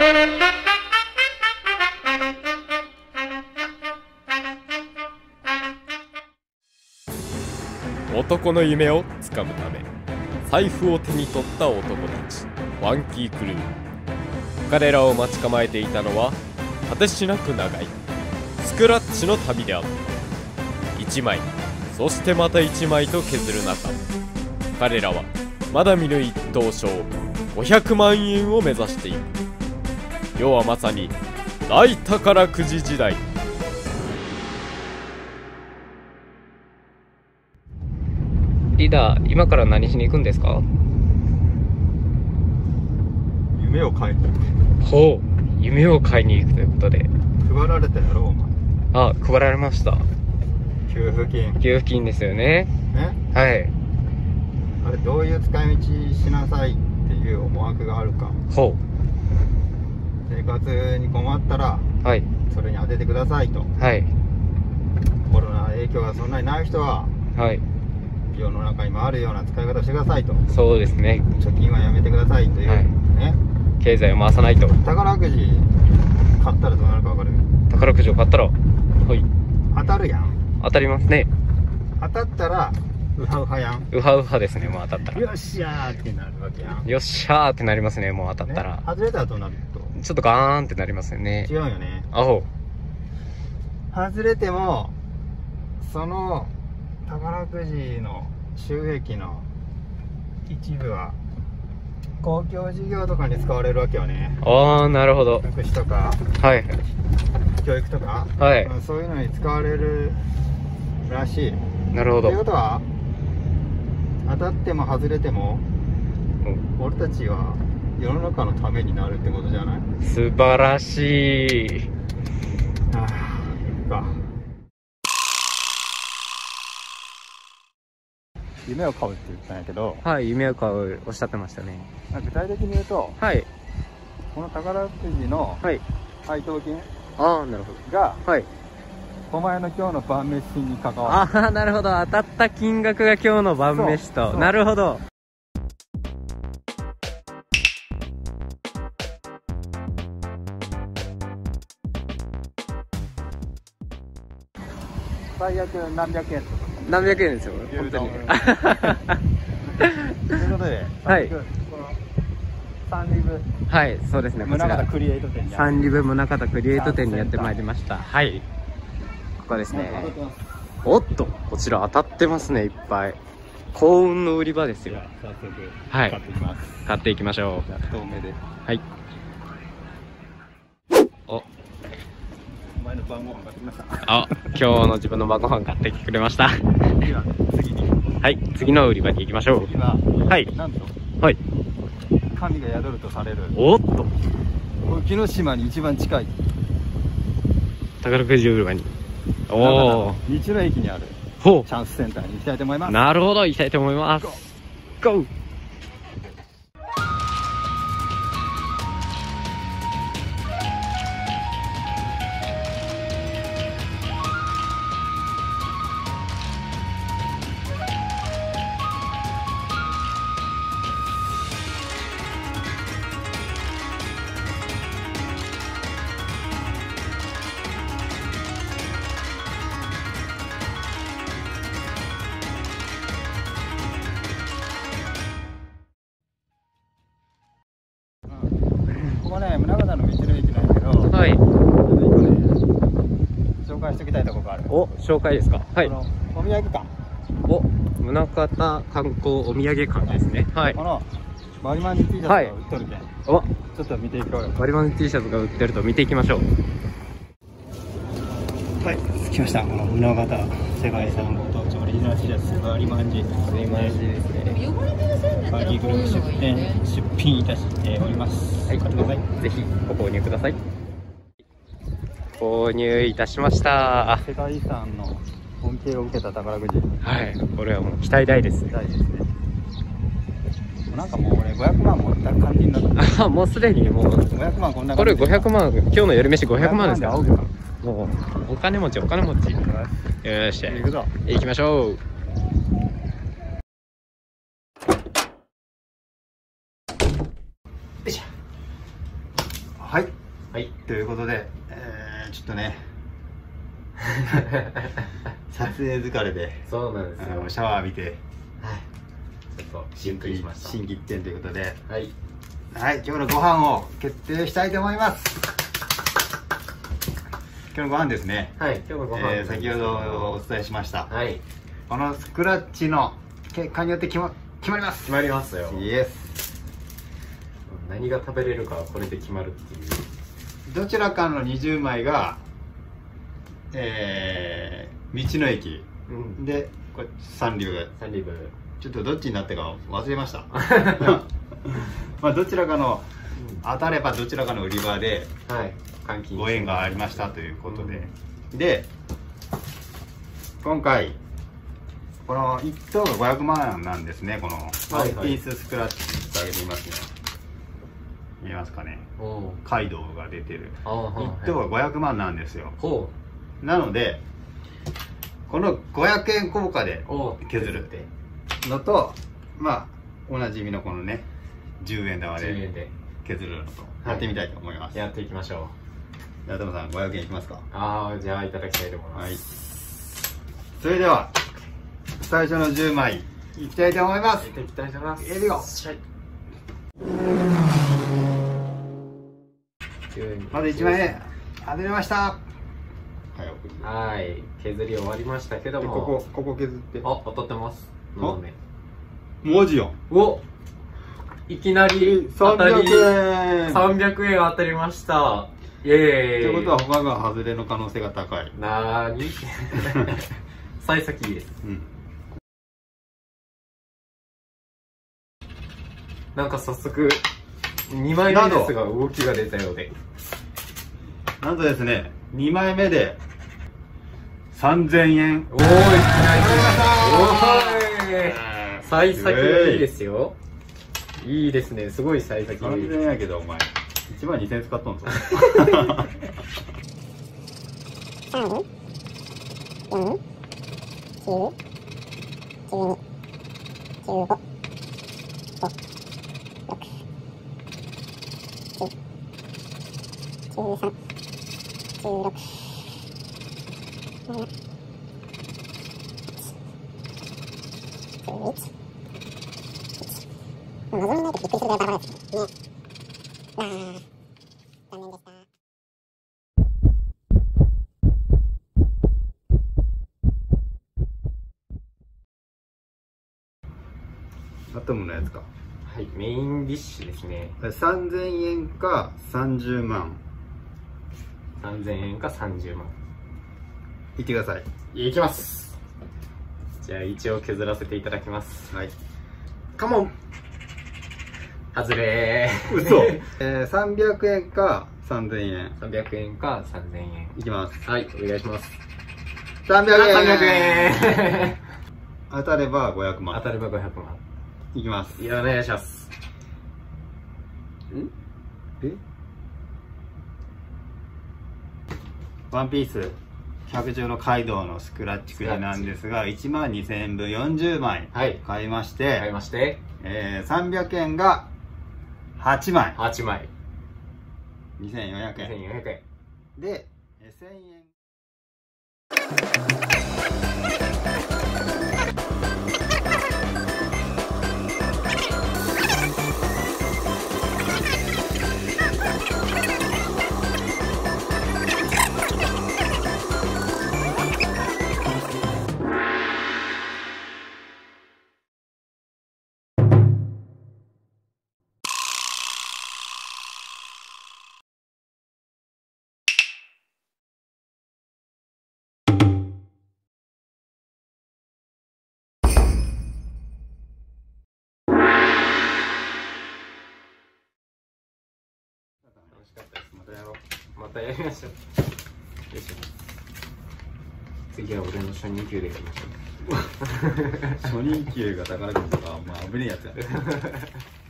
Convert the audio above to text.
男の夢をつかむため財布を手に取った男たちファンキークルー。彼らを待ち構えていたのは果てしなく長いスクラッチの旅であった。1枚そしてまた1枚と削る中、彼らはまだ見ぬ一等賞500万円を目指していく。世はまさに大宝くじ時代。 リーダー、今から何しに行くんですか？ 夢を買いに行く。 ほう、夢を買いに行くということで。 配られたやろお前。 あ、配られました。 給付金給付金ですよね。 ね。 はい。 あれどういう使い道しなさいっていう思惑があるか。 ほ生活に困ったらう。はい。 それに当ててくださいと。 はい。 コロナ影響がそんなにない人ははい。 世の中にもあるような使い方してくださいと。 そうですね。 貯金はやめてくださいという、 はいね。 経済を回さないと。 宝くじ買ったらどうなるか分かる？ 宝くじを買ったら、はい。 当たるやん。 当たりますね。 当たったらウハウハやん。 ウハウハですね、もう当たったら。 よっしゃーってなるわけやん。 よっしゃーってなりますね、もう当たったら。 ね、外れたらどうなると？ ちょっとガーンってなりますよね。 違うよね。 あほ外れてもその宝くじの収益の一部は公共事業とかに使われるわけよね。 ああ、なるほど。 福祉とかはい。 教育とか、 はい。 そういうのに使われるらしい。 なるほど。 ということは当たっても外れても俺たちは世の中のためになるってことじゃない？ 素晴らしい。 ああ、いくか。夢を買うって言ったんやけど、 はい、夢を買うおっしゃってましたね。 具体的に言うと、 はい。 この宝くじのはい。 配当金ああ、なるほど。 がはい。 お前の今日の晩飯に関わる。 ああ、なるほど。当たった金額が今日の晩飯と。 そうなるほど。 最悪何百円とか。 何百円ですよ、本当に。 ということで、 はいこのサンリブはい、そうですね。こちら宗像クリエイト店にサンリブ宗像クリエイト店にやってまいりました。はい。ここですね。おっと、こちら当たってますね、いっぱい。幸運の売り場ですよ。 早速はい買っていきます。 買っていきましょじゃあ透明で。 う。はい。お、 お前の晩ご飯買ってきました。 あ、今日の自分の晩ご飯買ってきてくれました。 次は次に。 はい、次の売り場に行きましょう。 次ははい。 なんとはい。 神が宿るとされるおっと、 沖ノ島に一番近い宝くじ売り場に。おお。 道の駅にあるほチャンスセンターに行きたいと思いまう。 す。 なるほど、行きたいと思います。ゴー。 ここね、宗像の道の駅なんやけど、 はい。 ちょっと一個ね、紹介しておきたいところがある。 お、紹介ですか。はいこ。のお土産館、 お、宗像観光お土産館ですね。はいこ。のバリマンに T シャツが売っとるけん、 お、 ちょっと見ていこうよ。 バリバン T シャツが売ってると見ていきましょう。 はい、着きました。この宗像世界遺産ご当地オリジナル T シャツバリマンジバリマン T ですね。 バリグループ出品いたしております。 はい、 買ってください。 ぜひご購入ください。購入いたしました。 世界遺産の恩恵を受けた宝くじはい、これはもう期待大です。 大事ですね。なんかもう俺500万持った感じになった。 あ、もうすでにもう、 500万こんなこれ感じで 500万、今日の夜飯500万ですよ。 合うか。 もう、お金持ち、お金持ち。よーし、 行くぞ。 行きましょう。 はいはいということで、ちょっとね撮影疲れでそうなんですよ。 シャワー浴びてちょっとゆっくりしました。 心機一転ということで、 はいはい、今日のご飯を決定したいと思います。今日のご飯ですね。 はい、今日のご飯、 先ほどお伝えしました。 はいこのスクラッチの結果によって決まります。 決まりますよ。 イエス。 何が食べれるかはこれで決まるっていう。 どちらかの20枚が、道の駅うんでこれ三流、 サンリブちょっとどっちになったか忘れましたまあどちらかの当たればどちらかの売り場ではい換金ご縁がありましたということで、で今回この1等が500万なんですね。このワンピーススクラッチってあげてみますね。見えますかね。 おカイドウが出てるあ 1等が500万なんですよ。 ほなのでこの500円硬貨でうお削るのと、まあおなじみのこのね10円玉 10 で円で削るのとやってみたいと思います。 やっていきましょう。 じゃあトムさん500円いきますか。 ああ、じゃあいただきたいと思います。 はい、それでは最初の10枚いきたいと思います。 いきたいと思います。 いるよ。まず1枚目外れました。 はい、削り終わりましたけども、 ここ削ってあ、当たってます。 お斜め文字よ。 お、いきなり当たり 300円 300円当たりました。イエーイ。 ということは他が外れの可能性が高い。 なーに幸先いいです。 うんなんか早速2枚目ですが動きが出たようで、 なんとですね2枚目で3000円。 おーい、いきなりおーい、幸先いいですよ。いいですね、すごい幸先いい。 3000円やけどお前1万2000円使っとんぞアトムのやつか。 はい、メインディッシュですね。 3000円か30万 3000円か30万。 いってください。 いきます。じゃあ一応削らせていただきます。 はい。 カモン。外れー。 嘘300円か3000円 300円か3000円。 いきます。 はい、お願いします。 300 300 円円当たれば500 当万たれば500万。 いきます。 いや、お願いします。 えワンピース百獣のカイドウのスクラッチくじなんですが1万2000円分40枚買いまして、 買いまして、 300円が8枚 8枚。 2400円 2400円。 で1000円。 楽しかったです。またやろう。またやりましょう。よいしょ。次は俺の初任給でやりましょう。 初任給が宝くじとか、まあ、危ねえやつやね